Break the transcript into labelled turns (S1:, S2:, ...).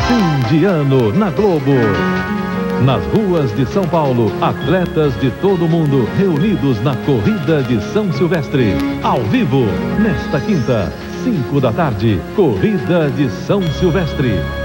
S1: Fim de ano na Globo. Nas ruas de São Paulo, atletas de todo o mundo reunidos na Corrida de São Silvestre. Ao vivo, nesta quinta, 5 da tarde, Corrida de São Silvestre.